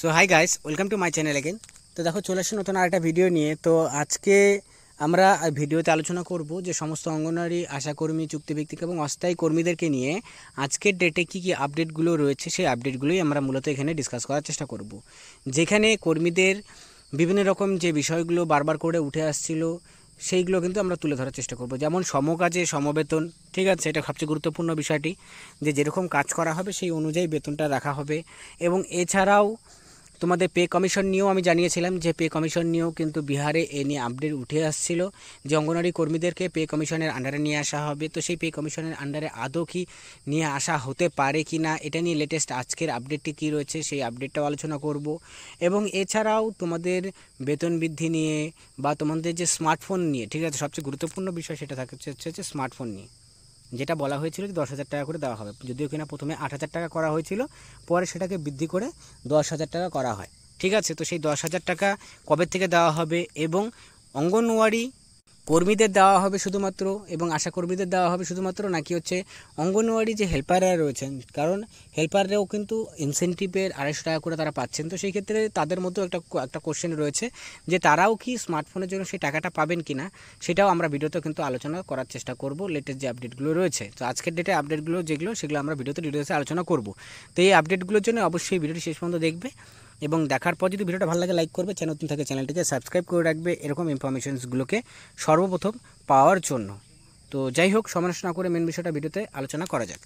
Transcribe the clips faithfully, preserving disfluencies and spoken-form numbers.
So hi guys, welcome to my channel again. তো দেখো চলে আসছি নতুন আরেকটা ভিডিও নিয়ে। তো আজকে আমরা ভিডিওতে আলোচনা করব যে সমস্ত অঙ্গনওয়াড়ি আশাকর্মী, চুক্তিভিত্তিক এবং অস্থায়ী কর্মীদেরকে নিয়ে আজকের ডেটে কী কী আপডেটগুলো রয়েছে সেই আপডেটগুলোই আমরা মূলত এখানে ডিসকাস করার চেষ্টা করব। যেখানে কর্মীদের বিভিন্ন রকম যে বিষয়গুলো বারবার করে উঠে আসছিল সেইগুলো কিন্তু আমরা তুলে ধরার চেষ্টা করব। যেমন সমকাজে সমবেতন, ঠিক আছে, এটা সবচেয়ে গুরুত্বপূর্ণ বিষয়টি, যে যেরকম কাজ করা হবে সেই অনুযায়ী বেতনটা রাখা হবে। এবং এছাড়াও তোমাদের পে কমিশন নিয়েও আমি জানিয়েছিলাম যে পে কমিশন নিয়েও কিন্তু বিহারে এ নিয়ে আপডেট উঠে আসছিল যে অঙ্গনওয়াড়ি কর্মীদেরকে পে কমিশনের আন্ডারে নিয়ে আসা হবে। তো সেই পে কমিশনের আন্ডারে আদৌ কি নিয়ে আসা হতে পারে কি না, এটা নিয়ে লেটেস্ট আজকের আপডেটটি কী রয়েছে সেই আপডেটটাও আলোচনা করব। এবং এছাড়াও তোমাদের বেতন বৃদ্ধি নিয়ে বা তোমাদের যে স্মার্টফোন নিয়ে, ঠিক আছে, সবচেয়ে গুরুত্বপূর্ণ বিষয় সেটা থাকছে হচ্ছে হচ্ছে স্মার্টফোন নিয়ে, যেটা বলা হয়েছিল যে দশ হাজার টাকা করে দেওয়া হবে। যদিও কিনা প্রথমে আট হাজার টাকা করা হয়েছিল, পরে সেটাকে বৃদ্ধি করে দশ হাজার টাকা করা হয়, ঠিক আছে। তো সেই দশ হাজার টাকা কবে থেকে দেওয়া হবে এবং অঙ্গনওয়াড়ি কর্মীদের দেওয়া হবে শুধুমাত্র এবং আশা কর্মীদের দেওয়া হবে শুধুমাত্র, নাকি হচ্ছে অঙ্গনওয়াড়ি যে হেল্পাররা রয়েছেন, কারণ হেল্পাররাও কিন্তু ইনসেন্টিভের আড়াইশো টাকা করে তারা পাচ্ছেন। তো সেই ক্ষেত্রে তাদের মধ্যেও একটা একটা কোশ্চেন রয়েছে যে তারাও কি স্মার্টফোনের জন্য সেই টাকাটা পাবেন কি না, সেটাও আমরা ভিডিওতে কিন্তু আলোচনা করার চেষ্টা করব। লেটেস্ট যে আপডেটগুলো রয়েছে, তো আজকের ডেটে আপডেটগুলো যেগুলো সেগুলো আমরা ভিডিওতে ডিটেলসে আলোচনা করব। তো এই আপডেটগুলোর জন্য অবশ্যই ভিডিওটি শেষ পর্যন্ত দেখবে এবং দেখার পর যদি ভিডিওটা ভালো লাগে লাইক করবে, চ্যানেল নতুন থাকে চ্যানেলটিকে সাবস্ক্রাইব করে রাখবে এরকম ইনফরমেশনসগুলোকে সর্বপ্রথম পাওয়ার জন্য। তো যাই হোক, সমালোচনা না করে মেন বিষয়টা ভিডিওতে আলোচনা করা যাক।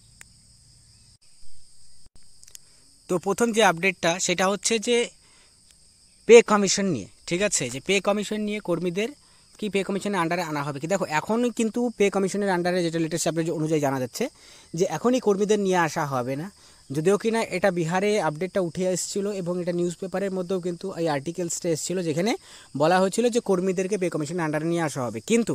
তো প্রথম যে আপডেটটা সেটা হচ্ছে যে পে কমিশন নিয়ে, ঠিক আছে, যে পে কমিশন নিয়ে কর্মীদের কি পে কমিশনের আন্ডারে আনা হবে কি। দেখো এখনই কিন্তু পে কমিশনের আন্ডারে যেটা লেটেস্ট আপডেট অনুযায়ী জানা যাচ্ছে যে এখনই কর্মীদের নিয়ে আসা হবে না। যদিও কিনা এটা বিহারে আপডেটটা উঠে এসেছিলো এবং এটা নিউজ পেপারের মধ্যেও কিন্তু এই আর্টিকেলসটা এসেছিলো, যেখানে বলা হয়েছিল যে কর্মীদেরকে পে কমিশনের আন্ডারে নিয়ে আসা হবে। কিন্তু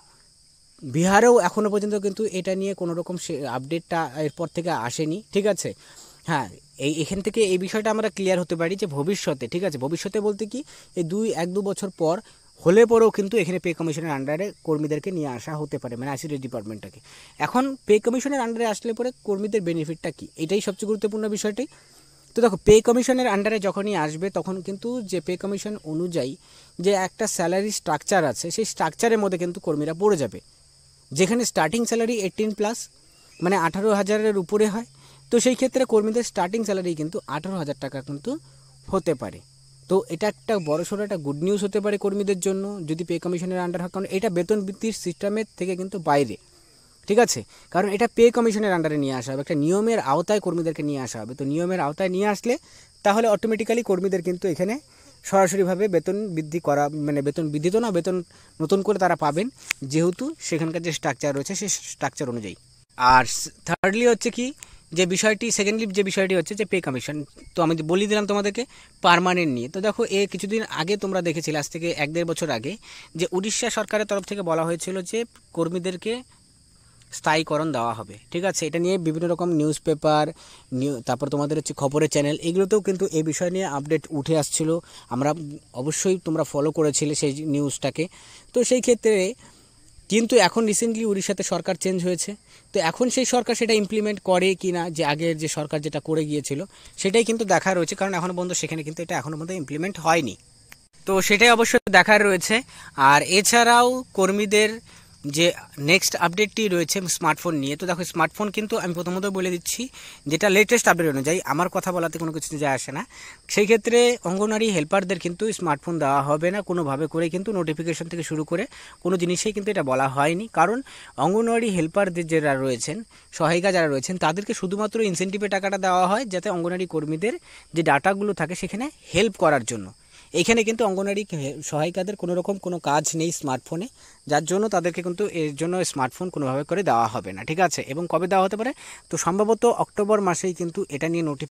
বিহারেও এখনও পর্যন্ত কিন্তু এটা নিয়ে কোনো রকম আপডেটটা এরপর থেকে আসেনি, ঠিক আছে। হ্যাঁ, এই এখান থেকে এই বিষয়টা আমরা ক্লিয়ার হতে পারি যে ভবিষ্যতে, ঠিক আছে, ভবিষ্যতে বলতে কি এই দুই এক দু বছর পর হলে পরেও কিন্তু এখানে পে কমিশনের আন্ডারে কর্মীদেরকে নিয়ে আসা হতে পারে, মানে আইসিডিএস ডিপার্টমেন্টটাকে। এখন পে কমিশনের আন্ডারে আসলে পরে কর্মীদের বেনিফিটটা কী, এটাই সবচেয়ে গুরুত্বপূর্ণ বিষয়টাই। তো দেখো পে কমিশনের আন্ডারে যখনই আসবে তখন কিন্তু যে পে কমিশন অনুযায়ী যে একটা স্যালারি স্ট্রাকচার আছে সেই স্ট্রাকচারের মধ্যে কিন্তু কর্মীরা পড়ে যাবে, যেখানে স্টার্টিং স্যালারি এইটিন প্লাস মানে আঠারো হাজারের উপরে হয়। তো সেই ক্ষেত্রে কর্মীদের স্টার্টিং স্যালারি কিন্তু আঠারো হাজার টাকা কিন্তু হতে পারে। তো এটা একটা বড়সড় একটা গুড নিউজ হতে পারে কর্মীদের জন্য যদি পে কমিশনের আন্ডার হয়, কারণ এটা বেতন বৃদ্ধির সিস্টেমের থেকে কিন্তু বাইরে, ঠিক আছে, কারণ এটা পে কমিশনের আন্ডারে নিয়ে আসা হবে, একটা নিয়মের আওতায় কর্মীদেরকে নিয়ে আসা হবে। তো নিয়মের আওতায় নিয়ে আসলে তাহলে অটোমেটিক্যালি কর্মীদের কিন্তু এখানে সরাসরিভাবে বেতন বৃদ্ধি করা, মানে বেতন বৃদ্ধি তো না, বেতন নতুন করে তারা পাবেন, যেহেতু সেখানকার যে স্ট্রাকচার রয়েছে সেই স্ট্রাকচার অনুযায়ী। আর থার্ডলি হচ্ছে কি যে বিষয়টি, সেকেন্ডলি যে বিষয়টি হচ্ছে যে পে কমিশন, তো আমি বলি দিলাম তোমাদেরকে পার্মানেন্ট নিয়ে। তো দেখো এ কিছুদিন আগে তোমরা দেখেছিলে, আজ থেকে এক দেড় বছর আগে, যে উড়িষ্যা সরকারের তরফ থেকে বলা হয়েছিল যে কর্মীদেরকে স্থায়ীকরণ দেওয়া হবে, ঠিক আছে। এটা নিয়ে বিভিন্ন রকম নিউজ পেপার, নিউ তারপর তোমাদের হচ্ছে খবরের চ্যানেল, এগুলোতেও কিন্তু এই বিষয় নিয়ে আপডেট উঠে আসছিল। আমরা অবশ্যই তোমরা ফলো করেছিলে সেই নিউজটাকে। তো সেই ক্ষেত্রে কিন্তু এখন রিসেন্টলি উড়িষ্যাতে সরকার চেঞ্জ হয়েছে। তো এখন সেই সরকার সেটা ইমপ্লিমেন্ট করে কি না, যে আগের যে সরকার যেটা করে গিয়েছিল সেটাই কিন্তু দেখা রয়েছে, কারণ এখনও পর্যন্ত সেখানে কিন্তু এটা এখনও পর্যন্ত ইমপ্লিমেন্ট হয়নি। তো সেটাই অবশ্যই দেখার রয়েছে। আর এছাড়াও কর্মীদের যে নেক্সট আপডেটটি রয়েছে স্মার্টফোন নিয়ে। তো দেখো স্মার্টফোন কিন্তু আমি প্রথমত বলে দিচ্ছি যেটা লেটেস্ট আপডেট অনুযায়ী, আমার কথা বলাতে কোনো কিছু যায় আসে না। সেই ক্ষেত্রে অঙ্গনওয়াড়ি হেল্পারদের কিন্তু স্মার্টফোন দেওয়া হবে না কোনোভাবে করে, কিন্তু নোটিফিকেশন থেকে শুরু করে কোনো জিনিসেই কিন্তু এটা বলা হয়নি। কারণ অঙ্গনওয়াড়ি হেল্পারদের যারা রয়েছেন, সহায়িকা যারা রয়েছেন, তাদেরকে শুধুমাত্র ইনসেন্টিভের টাকাটা দেওয়া হয় যাতে অঙ্গনওয়াড়ি কর্মীদের যে ডাটাগুলো থাকে সেখানে হেল্প করার জন্য। এইখানে কিন্তু অঙ্গনওয়াড়ি সহায়িকাদের কোনো রকম কোনো কাজ নেই স্মার্টফোনে, যার জন্য তাদেরকে কিন্তু এর জন্য স্মার্টফোন কোনোভাবে করে দেওয়া হবে না, ঠিক আছে। এবং কবে দেওয়া হতে পারে, তো সম্ভবত অক্টোবর মাসেই কিন্তু এটা নিয়ে নোটিফিকেশন